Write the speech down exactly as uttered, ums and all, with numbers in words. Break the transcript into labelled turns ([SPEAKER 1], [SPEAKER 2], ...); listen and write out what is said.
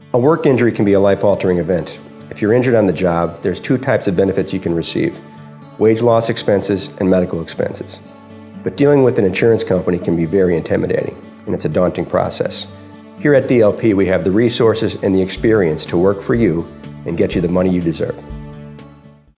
[SPEAKER 1] A work injury can be a life-altering event. If you're injured on the job, there's two types of benefits you can receive: wage loss expenses and medical expenses. But dealing with an insurance company can be very intimidating, and it's a daunting process. Here at D L P, we have the resources and the experience to work for you and get you the money you deserve.